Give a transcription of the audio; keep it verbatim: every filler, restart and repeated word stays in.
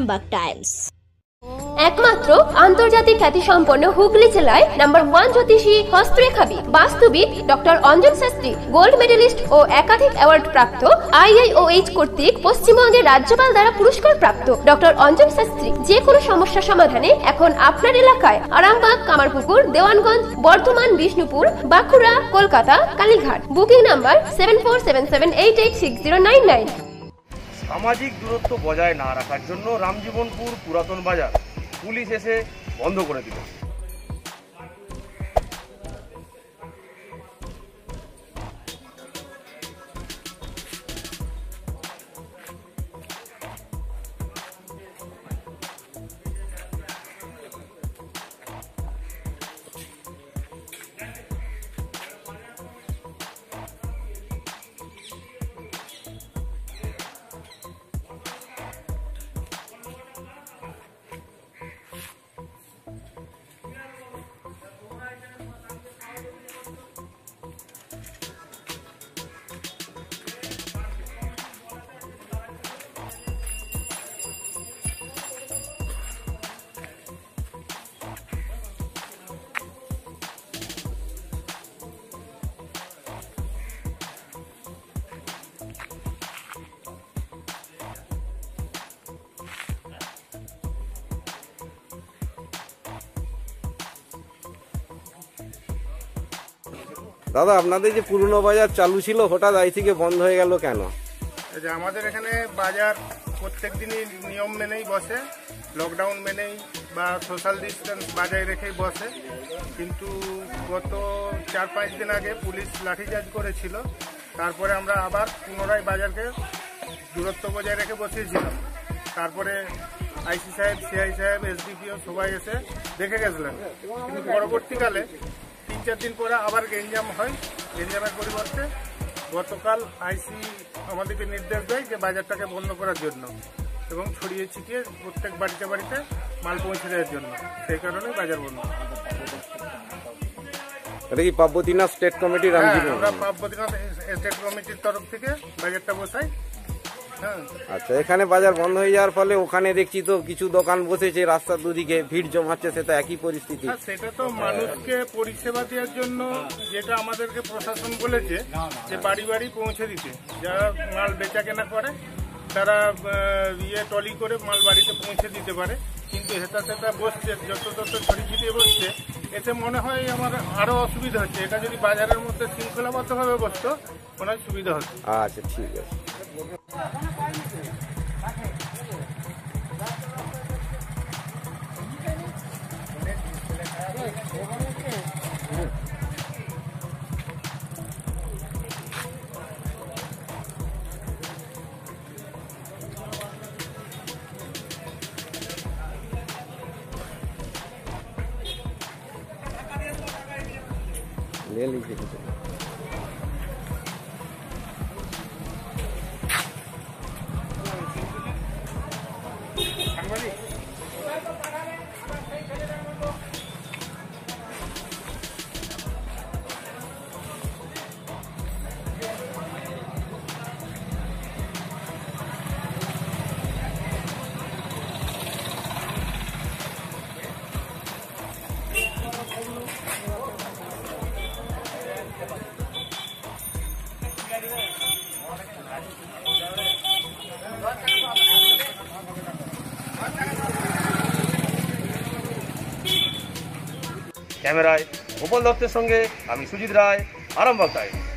Arambagh Times. একমাত্র আন্তর্জাতিক খ্যাতিসম্পন্ন হুগলি জেলায় নাম্বার ওয়ান জ্যোতিষী হস্তরেখাবিদ বাস্তুবিদ doctor Anjan Shastri, gold medalist ও একাধিক অ্যাওয়ার্ড প্রাপ্ত, আই আই ও এইচ কর্তৃক পশ্চিমবঙ্গের রাজ্যপাল দ্বারা পুরস্কার প্রাপ্ত ডক্টর অঞ্জন শাস্ত্রী যে কোনো সমস্যা সমাধানে এখন আপনার এলাকায় Arambagh, Kamarpukur, Dewanganj, Bardhaman, Bishnupur, Bankura, Kolkata, Kalighat. Booking number seven four seven seven eight eight six zero nine nine. সামাজিক দূরত্ব বজায় না রাখার জন্য রামজীবনপুর পুরাতন বাজার পুলিশ এসে বন্ধ করে দিল। দাদা, আপনাদের যে পুরনো বাজার চালু ছিল হঠাৎ আই থেকে বন্ধ হয়ে গেল কেন? আমাদের এখানে বাজার প্রত্যেক দিনই নিয়ম মেনেই বসে, লকডাউন মেনেই বা সোশ্যাল ডিস্টেন্স বজায় রেখেই বসে, কিন্তু গত চার পাঁচ দিন আগে পুলিশ লাঠিচার্জ করেছিল। তারপরে আমরা আবার পুনরায় বাজারকে দূরত্ব বজায় রেখে বসিয়েছিলাম। তারপরে আইসি সাহেব, সিআই সাহেব, এসডিপিও সবাই এসে দেখে গেছিলেন, কিন্তু পরবর্তীকালে তিন চার দিন পরে আবার গেঞ্জাম হয়। গেঞ্জামের পরিবর্তে গতকাল আইসি আমাদেরকে নির্দেশ দেয় যে বাজারটাকে বন্ধ করার জন্য এবং ছড়িয়ে ছিটিয়ে প্রত্যেক বাড়িতে বাড়িতে মাল পৌঁছে দেওয়ার জন্য। সেই কারণেই বাজার বন্ধ। এটা কি পার্বতীনাথ স্টেট কমিটির? আমরা পার্বতীনাথ স্টেট কমিটির তরফ থেকে বাজারটা বসাই। আচ্ছা, এখানে বাজার বন্ধ হয়ে যাওয়ার ফলে ওখানে দেখছি তো কিছু দোকান বসেছে, রাস্তার দুদিকে ভিড় জমাচ্ছে, সেটা একই পরিস্থিতি। সেটা তো মানুষকে পরিষেবা দেওয়ার জন্য যেটা আমাদেরকে প্রশাসন বলেছে যে বাড়ি বাড়ি পৌঁছে দিতে, যারা মাল বেচা কেনা করে তারা ইয়ে টলি করে মাল বাড়িতে পৌঁছে দিতে পারে, কিন্তু হেতা সেটা বসছে, যত তত ছড়িয়ে ছিটিয়ে বসছে। এতে মনে হয় আমার আরো অসুবিধা হচ্ছে। এটা যদি বাজারের মধ্যে শৃঙ্খলাবদ্ধভাবে বসতো মনে হয় সুবিধা হচ্ছে। আচ্ছা, ঠিক আছে। ले लीजिए। ক্যামেরায় গোপাল দত্তের সঙ্গে আমি সুজিত রায়, আরামবাগ টাইমস।